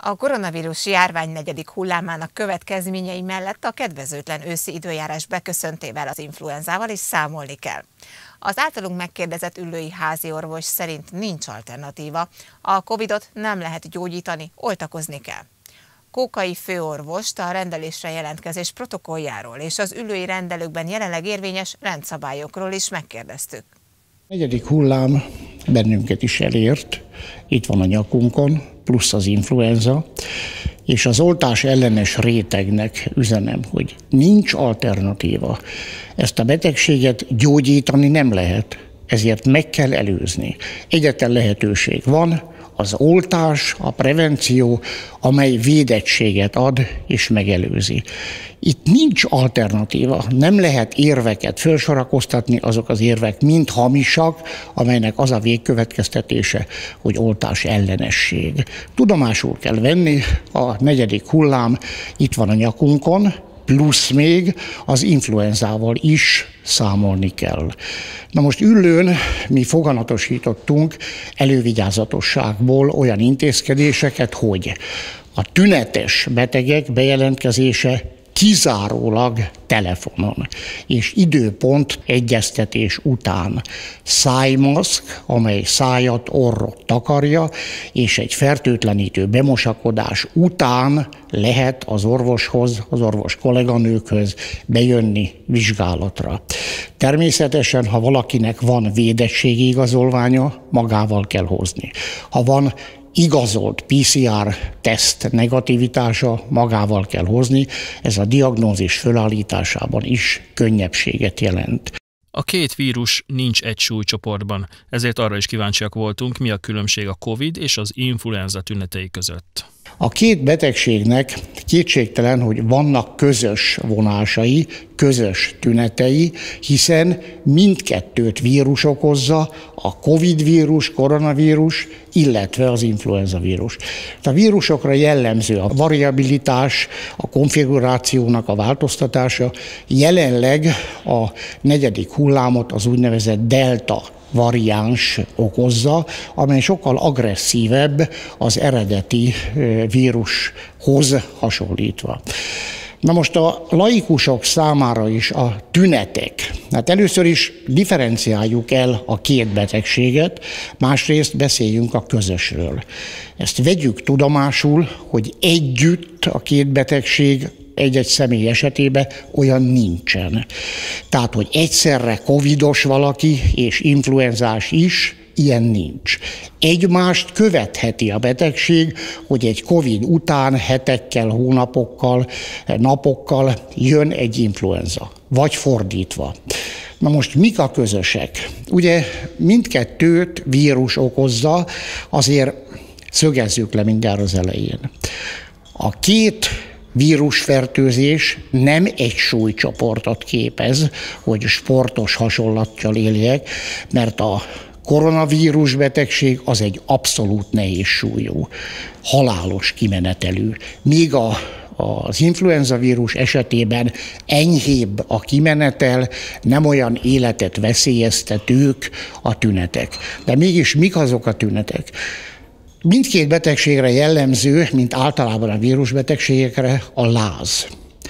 A koronavírus járvány negyedik hullámának következményei mellett a kedvezőtlen őszi időjárás beköszöntével az influenzával is számolni kell. Az általunk megkérdezett üllői háziorvos szerint nincs alternatíva. A Covidot nem lehet gyógyítani, oltakozni kell. Kókai főorvost a rendelésre jelentkezés protokolljáról és az üllői rendelőkben jelenleg érvényes rendszabályokról is megkérdeztük. A negyedik hullám bennünket is elért, itt van a nyakunkon, plusz az influenza, és az oltás ellenes rétegnek üzenem, hogy nincs alternatíva. Ezt a betegséget gyógyítani nem lehet, ezért meg kell előzni. Egyetlen lehetőség van, az oltás, a prevenció, amely védettséget ad és megelőzi. Itt nincs alternatíva, nem lehet érveket felsorakoztatni, azok az érvek mind hamisak, amelynek az a végkövetkeztetése, hogy oltás ellenesség. Tudomásul kell venni, a negyedik hullám itt van a nyakunkon, plusz még az influenzával is számolni kell. Na most Üllőn mi foganatosítottunk elővigyázatosságból olyan intézkedéseket, hogy a tünetes betegek bejelentkezése kizárólag telefonon és időpont egyeztetés után. Szájmaszk, amely szájat, orrot takarja, és egy fertőtlenítő bemosakodás után lehet az orvoshoz, az orvos kolléganőkhöz bejönni vizsgálatra. Természetesen, ha valakinek van védettségi igazolványa, magával kell hozni. Ha van igazolt PCR-teszt negativitása, magával kell hozni, ez a diagnózis fölállításában is könnyebbséget jelent. A két vírus nincs egy súlycsoportban, ezért arra is kíváncsiak voltunk, mi a különbség a Covid és az influenza tünetei között. A két betegségnek kétségtelen, hogy vannak közös vonásai, közös tünetei, hiszen mindkettőt vírus okozza, a Covid vírus, koronavírus, illetve az influenza vírus. A vírusokra jellemző a variabilitás, a konfigurációnak a változtatása. Jelenleg a negyedik hullámot az úgynevezett delta variáns okozza, amely sokkal agresszívebb az eredeti vírushoz hasonlítva. Na most a laikusok számára is a tünetek. Hát először is differenciáljuk el a két betegséget, másrészt beszéljünk a közösről. Ezt vegyük tudomásul, hogy együtt a két betegség egy-egy személy esetében olyan nincsen. Tehát, hogy egyszerre covidos valaki és influenzás is, ilyen nincs. Egymást követheti a betegség, hogy egy Covid után hetekkel, hónapokkal, napokkal jön egy influenza, vagy fordítva. Na most mik a közösek? Ugye mindkettőt vírus okozza, azért szögezzük le mindjárt az elején. A két vírusfertőzés nem egy súlycsoportot képez, hogy sportos hasonlattal éljek, mert a koronavírus betegség az egy abszolút nehéz súlyú, halálos kimenetelű. Míg az influenza vírus esetében enyhébb a kimenetel, nem olyan életet veszélyeztetők a tünetek. De mégis mik azok a tünetek? Mindkét betegségre jellemző, mint általában a vírusbetegségekre, a láz,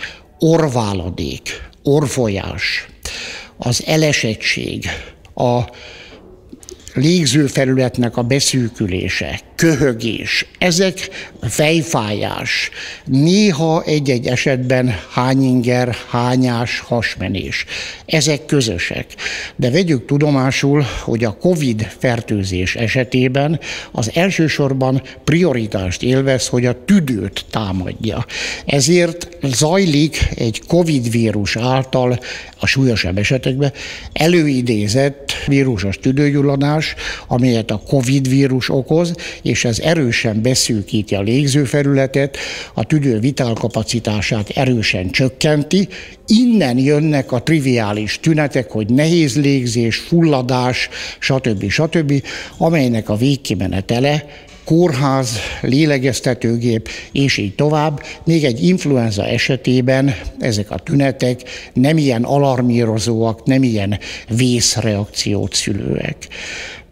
orrváladék, orrfolyás, az elesettség, a légzőfelületnek a beszűkülése, köhögés, ezek fejfájás, néha egy-egy esetben hányinger, hányás, hasmenés. Ezek közösek. De vegyük tudomásul, hogy a Covid fertőzés esetében az elsősorban prioritást élvez, hogy a tüdőt támadja. Ezért zajlik egy Covid vírus által a súlyosabb esetekben előidézett vírusos tüdőgyulladás, amelyet a Covid vírus okoz, és ez erősen beszűkíti a légzőfelületet, a tüdő vitálkapacitását erősen csökkenti. Innen jönnek a triviális tünetek, hogy nehéz légzés, fulladás, stb., amelynek a végkimenetele kórház, lélegeztetőgép, és így tovább. Még egy influenza esetében ezek a tünetek nem ilyen alarmírozóak, nem ilyen vészreakciót szülőek.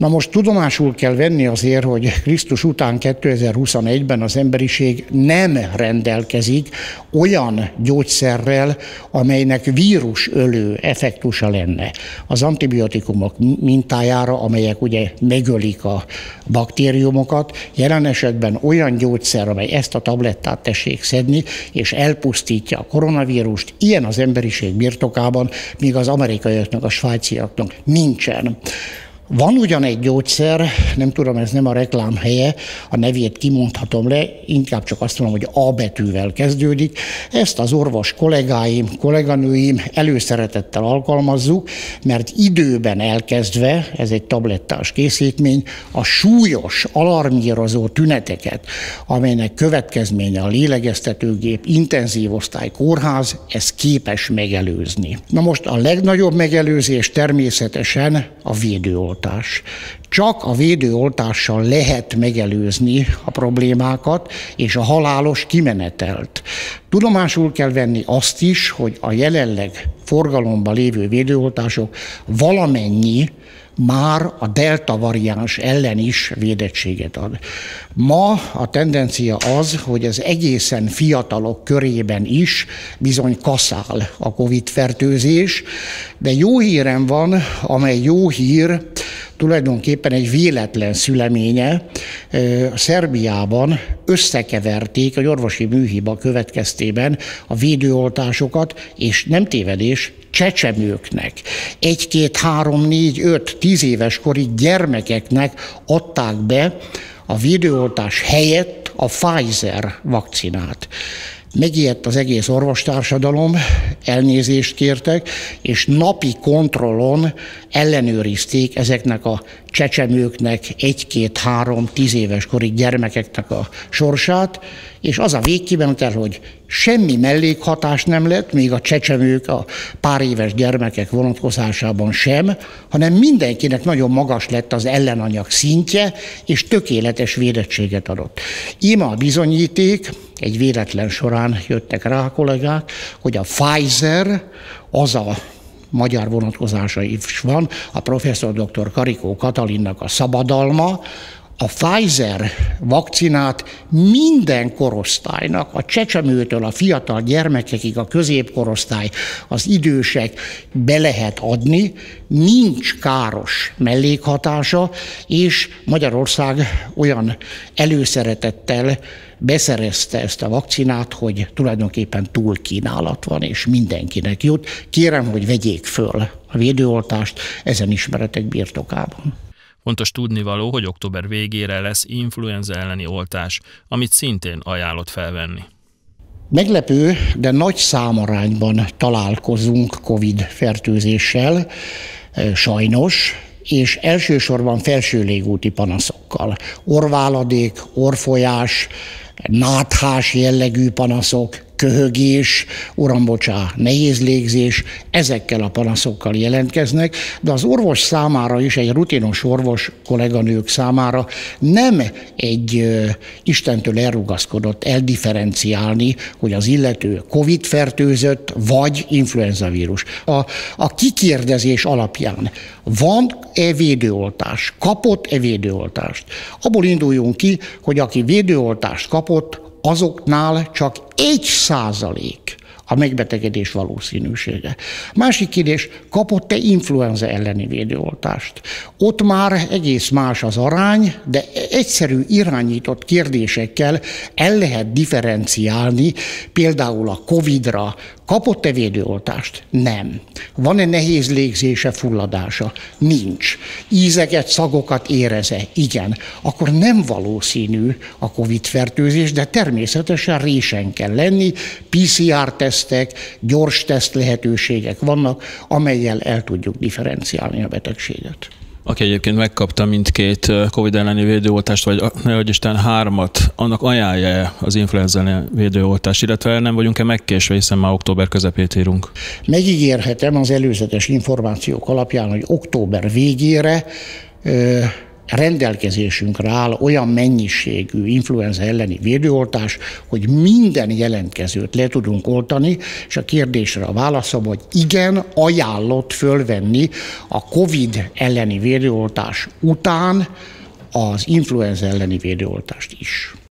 Na most tudomásul kell venni azért, hogy Krisztus után 2021-ben az emberiség nem rendelkezik olyan gyógyszerrel, amelynek vírusölő effektusa lenne. Az antibiotikumok mintájára, amelyek ugye megölik a baktériumokat, jelen esetben olyan gyógyszer, amely ezt a tablettát tessék szedni, és elpusztítja a koronavírust, ilyen az emberiség birtokában, míg az amerikaiaknak, a svájciaknak nincsen. Van ugyan egy gyógyszer, nem tudom, ez nem a reklám helye, a nevét kimondhatom le, inkább csak azt mondom, hogy A betűvel kezdődik. Ezt az orvos kollégáim, kolléganőim előszeretettel alkalmazzuk, mert időben elkezdve, ez egy tablettás készítmény, a súlyos, alarmírozó tüneteket, amelynek következménye a lélegeztetőgép, intenzív osztály, kórház, ez képes megelőzni. Na most a legnagyobb megelőzés természetesen a védőoltás. Csak a védőoltással lehet megelőzni a problémákat és a halálos kimenetelt. Tudomásul kell venni azt is, hogy a jelenleg forgalomban lévő védőoltások valamennyi már a delta variáns ellen is védettséget ad. Ma a tendencia az, hogy az egészen fiatalok körében is bizony kaszál a Covid-fertőzés, de jó hírem van, amely jó hír, tulajdonképpen egy véletlen szüleménye. Szerbiában összekeverték egy orvosi műhiba következtében a védőoltásokat, és nem tévedés, csecsemőknek, 1, 2, 3, 4, 5, 10 éves korig gyermekeknek adták be a védőoltás helyett a Pfizer vakcinát. Megijedt az egész orvostársadalom, elnézést kértek, és napi kontrollon ellenőrizték ezeknek a csecsemőknek, 1, 2, 3, 10 éves korig gyermekeknek a sorsát, és az a végkimenetel, hogy semmi mellékhatás nem lett, még a csecsemők, a pár éves gyermekek vonatkozásában sem, hanem mindenkinek nagyon magas lett az ellenanyag szintje, és tökéletes védettséget adott. Íme a bizonyíték, egy véletlen során jöttek rá a kollégák, hogy a Pfizer, az a magyar vonatkozása is van, a professzor dr. Karikó Katalinnak a szabadalma, a Pfizer vakcinát minden korosztálynak, a csecsemőtől a fiatal gyermekekig, a középkorosztály, az idősek be lehet adni, nincs káros mellékhatása, és Magyarország olyan előszeretettel beszerezte ezt a vakcinát, hogy tulajdonképpen túlkínálat van, és mindenkinek jut. Kérem, hogy vegyék föl a védőoltást ezen ismeretek birtokában. Fontos tudnivaló, hogy október végére lesz influenza elleni oltás, amit szintén ajánlott felvenni. Meglepő, de nagy számarányban találkozunk Covid-fertőzéssel, sajnos, és elsősorban felső légúti panaszokkal. Orrváladék, orrfolyás, náthás jellegű panaszok, köhögés, uram bocsá, nehéz légzés, ezekkel a panaszokkal jelentkeznek, de az orvos számára is, egy rutinos orvos kolléganők számára nem egy Istentől elrugaszkodott eldifferenciálni, hogy az illető Covid-fertőzött vagy influenzavírus. A kikérdezés alapján van-e védőoltás? Kapott-e védőoltást? Abból induljunk ki, hogy aki védőoltást kapott, azoknál csak 1% a megbetegedés valószínűsége. Másik kérdés, kapott-e influenza elleni védőoltást? Ott már egész más az arány, de egyszerű irányított kérdésekkel el lehet differenciálni, például a Covid-ra. Kapott-e védőoltást? Nem. Van-e nehéz légzése, fulladása? Nincs. Ízeket, szagokat érez-e? Igen. Akkor nem valószínű a Covid-fertőzés, de természetesen résen kell lenni, PCR-tesztek, gyors teszt lehetőségek vannak, amellyel el tudjuk differenciálni a betegséget. Aki egyébként megkapta mindkét Covid elleni védőoltást, vagy nehogy Isten 3-at, annak ajánlja az influenza elleni védőoltást, illetve nem vagyunk-e megkésve, hiszen már október közepét írunk? Megígérhetem az előzetes információk alapján, hogy október végére rendelkezésünkre áll olyan mennyiségű influenza elleni védőoltás, hogy minden jelentkezőt le tudunk oltani, és a kérdésre a válaszom, hogy igen, ajánlott fölvenni a COVID elleni védőoltás után az influenza elleni védőoltást is.